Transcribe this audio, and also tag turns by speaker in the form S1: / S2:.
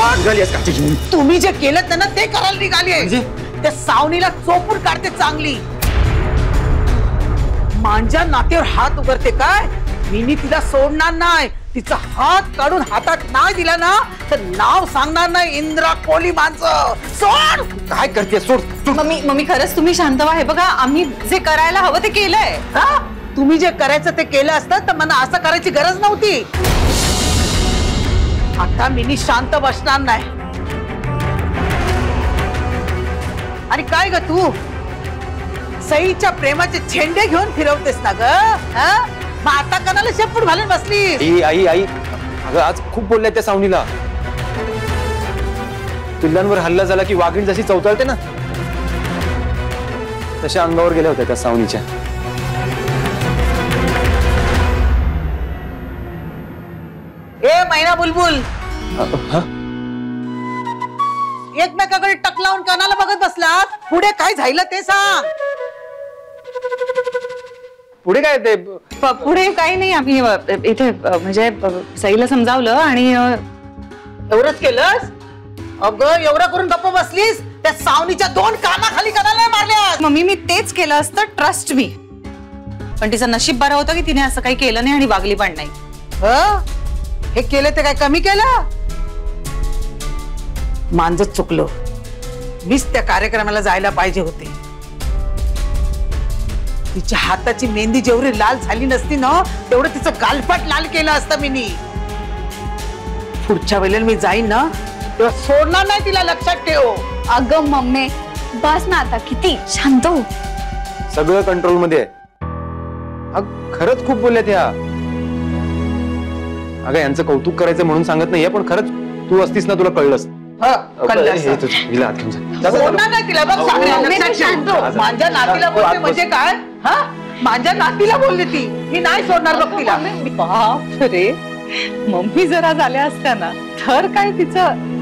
S1: तुम्ही जे केलं ना ते करायला निघाली. त्या सावनीला चोपून काढते चांगली. माझ्या नातेवर हात उघडते काय? मी तिला सोडणार नाही. तिचा हात काढून हातात नाही दिला ना तर नाव सांगणार नाही इंद्रा कोली माणसं. सोड.
S2: काय करते? सोड.
S3: मम्मी खरंच तुम्ही शांत व्हा. हे बघा आम्ही जे करायला हवं ते केलंय.
S1: तुम्ही जे करायचं ते केलं असतं तर मला असं करायची गरज नव्हती. आता मी शांत बसणार नाही. आणि काय ग तू सईच्या प्रेमाचे झेंडे घेऊन फिरवतेस ना ग? मग आता कणाला शेपूट घालून बसली?
S2: आई अगं आज खूप बोलल्या त्या सावनीला. पिल्लांवर हल्ला झाला की वाघीण जशी चवताळते ना तशा अंगावर गेल्या होत्या त्या सावनीच्या.
S1: ए मैना बुलबुल, एकमेकाकडे टक लावून कानाला बघत बसलात. पुढे काय झालं ते सांग.
S2: पुढे काय ते?
S3: पुढे काही नाही. आम्ही इथे म्हणजे सईला समजावलं आणि
S1: एवढंच केलंस? अगं एवढं करून गप्प बसलीस? त्या सावनीच्या 2 कानाखाली कानाला मारल्या.
S3: मम्मी मी तेच केलं असतं, ट्रस्ट मी. पण तिचं नशीब बरं होतं की तिने असं काही केलं नाही आणि वागली पण नाही.
S1: हे केलं ते काय कमी केलं? माझं चुकलो. मीच त्या कार्यक्रमाला जायला पाहिजे होते. तिच्या हाताची मेहंदी जेवढी लाल झाली नसती ना तेवढं तिचं गालपाट लाल केलं असतं मी. पुढच्या वेळेला मी जाईन ना तेव्हा सोडणार नाही तिला, लक्षात ठेव.
S4: अगं मम्मी बस ना आता, किती शांत हो.
S2: सगळं कंट्रोल मध्ये आहे. खरंच खूप बोलल्या त्या. अगं यांचं कौतुक करायचं म्हणून सांगत नाहीये पण खरंच तू असतीस ना तुला कळलंस.
S1: माझ्या नातीला बोलते म्हणजे काय? माझ्या नातीला बोलली ती. मी नाही सोडणार बघ तिला.
S3: बाप रे, मम्मी जरा झाल्या असत्या ना तर काय तिचं